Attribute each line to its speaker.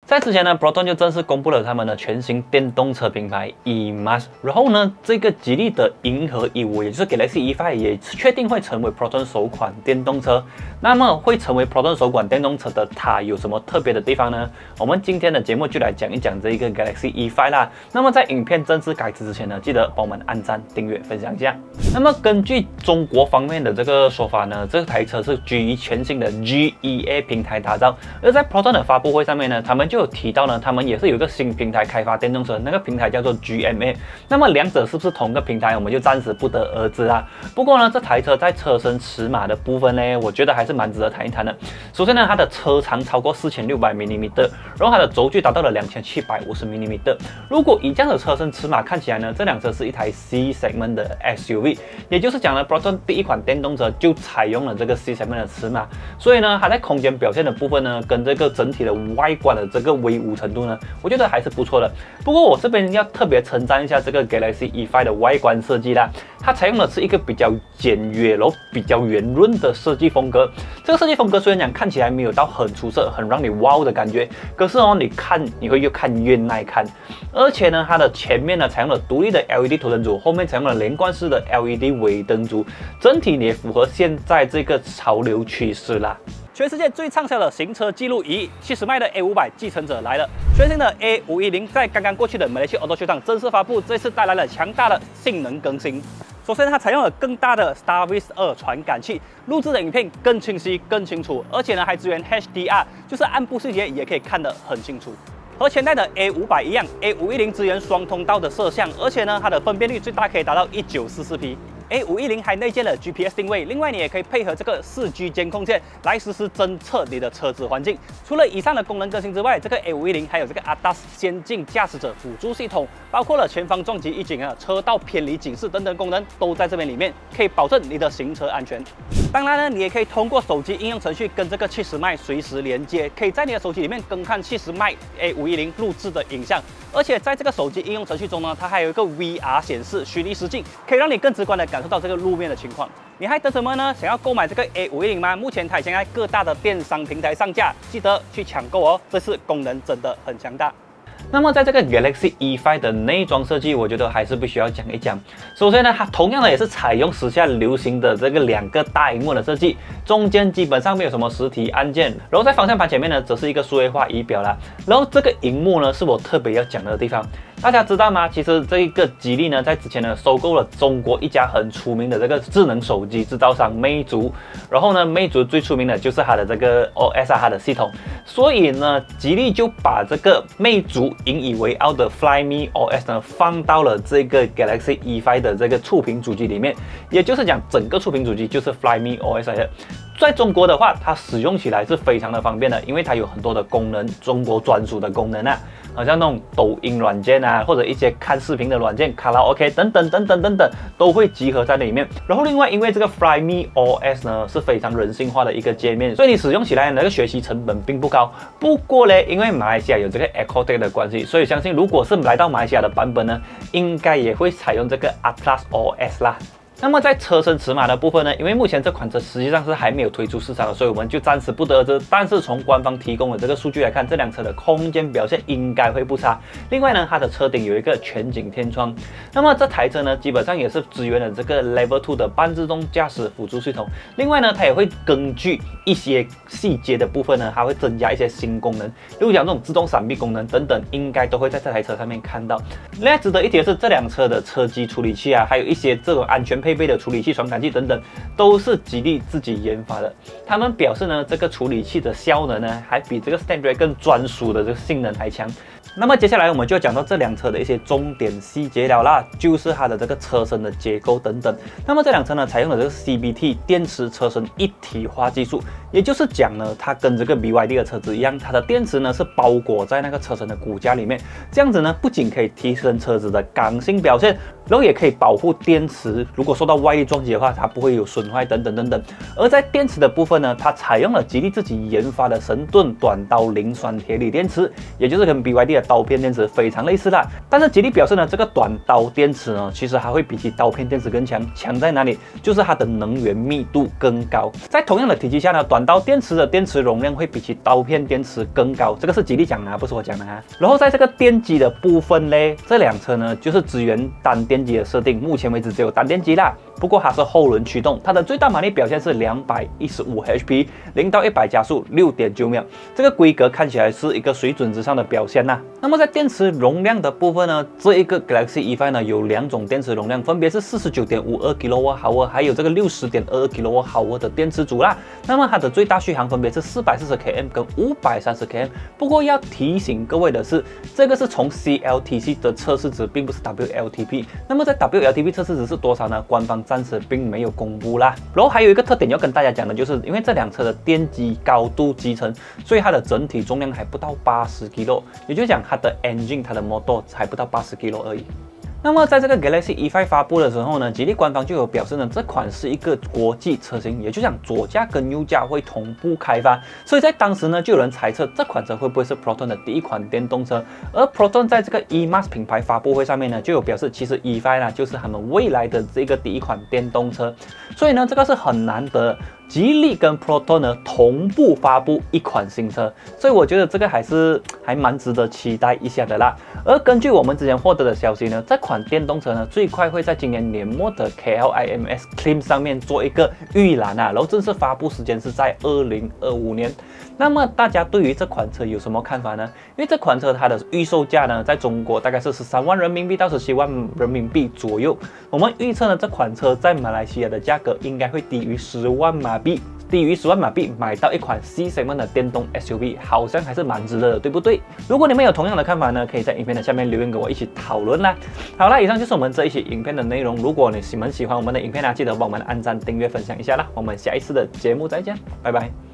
Speaker 1: 在之前呢 ，Proton 就正式公布了他们的全新电动车品牌 EMAS， 然后呢，这个吉利的银河15，也就是 Galaxy E5 也确定会成为 Proton 首款电动车。那么会成为 Proton 首款电动车的它有什么特别的地方呢？我们今天的节目就来讲一讲这一个 Galaxy E5 啦。那么在影片正式开始之前呢，记得帮我们按赞、订阅、分享一下。那么根据中国方面的这个说法呢，这台车是基于全新的 GEA 平台打造，而在 Proton 的发布会上面呢，他们就有提到呢，他们也是有一个新平台开发电动车，那个平台叫做 GMA。那么两者是不是同个平台，我们就暂时不得而知啦。不过呢，这台车在车身尺码的部分呢，我觉得还是蛮值得谈一谈的。首先呢，它的车长超过4600 mm， 然后它的轴距达到了2750 mm。如果以这样的车身尺码看起来呢，这辆车是一台 C segment 的 SUV， 也就是讲呢 ，Proton 第一款电动车就采用了这个 C segment 的尺码，所以呢，它在空间表现的部分呢，跟这个整体的外观的这个威武程度呢，我觉得还是不错的。不过我这边要特别称赞一下这个 Galaxy E5 的外观设计啦，它采用的是一个比较简约然后比较圆润的设计风格。这个设计风格虽然讲看起来没有到很出色，很让你wow的感觉，可是哦，你会越看越耐看。而且呢，它的前面呢采用了独立的 LED 头灯组，后面采用了连贯式的 LED 尾灯组，整体也符合现在这个潮流趋势啦。全世界最畅销的行车记录仪70迈的 A500 继承者来了，全新的 A510在刚刚过去的马来西亚 Auto Show 上正式发布，这次带来了强大的性能更新。首先，它采用了更大的 Starvis 2传感器，录制的影片更清晰、更清楚，而且呢还支援 HDR， 就是暗部细节也可以看得很清楚。和前代的 A500 一样 ，A510 支援双通道的摄像，而且呢它的分辨率最大可以达到1944P。A510 还内建了 GPS 定位，另外你也可以配合这个4G 监控线来实时侦测你的车子环境。除了以上的功能更新之外，这个 A510 还有这个 ADAS 先进驾驶者辅助系统，包括了前方撞击预警啊、车道偏离警示等等功能都在这边里面，可以保证你的行车安全。当然呢，你也可以通过手机应用程序跟这个70迈随时连接，可以在你的手机里面更看70迈 A510录制的影像。而且在这个手机应用程序中呢，它还有一个 VR 显示虚拟实境，可以让你更直观的感受到这个路面的情况。你还等什么呢？想要购买这个 A510 吗？目前它已经在各大的电商平台上架，记得去抢购哦！这次功能真的很强大。那么在这个 Galaxy E5 的内装设计，我觉得还是必须要讲一讲。首先呢，它同样的也是采用时下流行的这个2个大萤幕的设计，中间基本上没有什么实体按键，然后在方向盘前面呢，则是一个数位化仪表啦。然后这个萤幕呢，是我特别要讲的地方。大家知道吗？其实这一个吉利呢，在之前呢收购了中国一家很出名的这个智能手机制造商魅族，然后呢，魅族最出名的就是它的这个 OS 它的系统，所以呢，吉利就把这个魅族引以为傲的 Flyme OS 呢放到了这个 Galaxy E5 的这个触屏主机里面，也就是讲整个触屏主机就是 Flyme OS 来的。在中国的话，它使用起来是非常的方便的，因为它有很多的功能，中国专属的功能啊，好像那种抖音软件啊，或者一些看视频的软件，卡拉 OK 等等等等等等，都会集合在里面。然后另外，因为这个 Flyme OS 呢是非常人性化的一个界面，所以你使用起来那个学习成本并不高。不过呢，因为马来西亚有这个 Ecotec 的关系，所以相信如果是来到马来西亚的版本呢，应该也会采用这个 Atlas OS 啦。那么在车身尺码的部分呢，因为目前这款车实际上是还没有推出市场的，所以我们就暂时不得而知。但是从官方提供的这个数据来看，这辆车的空间表现应该会不差。另外呢，它的车顶有一个全景天窗。那么这台车呢，基本上也是支援了这个 Level 2的半自动驾驶辅助系统。另外呢，它也会根据一些细节的部分呢，它会增加一些新功能，例如讲这种自动闪避功能等等，应该都会在这台车上面看到。另外值得一提的是，这辆车的车机处理器啊，还有一些这种安全配备的处理器、传感器等等，都是吉利自己研发的。他们表示呢，这个处理器的效能呢，还比这个 Snapdragon 专属的这个性能还强。那么接下来我们就要讲到这辆车的一些重点细节了啦，就是它的这个车身的结构等等。那么这辆车呢，采用了这个 CBT 电池车身一体化技术，也就是讲呢，它跟这个 BYD 的车子一样，它的电池呢是包裹在那个车身的骨架里面，这样子呢，不仅可以提升车子的刚性表现，然后也可以保护电池，如果受到外力撞击的话，它不会有损坏等等等等。而在电池的部分呢，它采用了吉利自己研发的神盾短刀磷酸铁锂电池，也就是跟 BYD 的刀片电池非常类似啦。但是吉利表示呢，这个短刀电池呢，其实还会比起刀片电池更强。强在哪里？就是它的能源密度更高。在同样的体积下呢，短刀电池的电池容量会比起刀片电池更高。这个是吉利讲的，不是我讲的啊。然后在这个电机的部分嘞，这辆车呢就是支援单电机的设定，目前为止只有单电机啦。不过它是后轮驱动，它的最大马力表现是215 HP， 0到100加速6.9秒。这个规格看起来是一个水准之上的表现呐。那么在电池容量的部分呢，这一个 Galaxy E5 呢有2种电池容量，分别是49.52 kWh 还有这个60.22 kWh的电池组啦。那么它的最大续航分别是440 km 跟530 km。不过要提醒各位的是，这个是从 CLTC 的测试值，并不是 WLTP。那么在 WLTP 测试值是多少呢？官方暂时并没有公布啦。然后还有一个特点要跟大家讲的，就是因为这辆车的电机高度集成，所以它的整体重量还不到80 kg， 也就是讲它的 engine 它的 motor 还不到80 kg 而已。那么在这个 Galaxy E5 发布的时候呢，吉利官方就有表示呢，这款是一个国际车型，也就讲左驾跟右驾会同步开发。所以在当时呢，就有人猜测这款车会不会是 Proton 的第一款电动车。而 Proton 在这个 EMAS 品牌发布会上面呢，就有表示，其实 E5 呢就是他们未来的这个第一款电动车。所以呢，这个是很难得，吉利跟 Proton 呢同步发布一款新车，所以我觉得这个还蛮值得期待一下的啦。而根据我们之前获得的消息呢，这款电动车呢最快会在今年年末的 KLIMS Climb 上面做一个预览啊，然后正式发布时间是在2025年。那么大家对于这款车有什么看法呢？因为这款车它的预售价呢，在中国大概是13万人民币到17万人民币左右。我们预测呢，这款车在马来西亚的价格应该会低于10万马币。低于10万马币买到一款 C segment 的电动 SUV， 好像还是蛮值得的，对不对？如果你们有同样的看法呢，可以在影片的下面留言跟我一起讨论啦。好啦，以上就是我们这一期影片的内容。如果你们喜欢我们的影片呢，记得帮我们按赞、订阅、分享一下啦。我们下一次的节目再见，拜拜。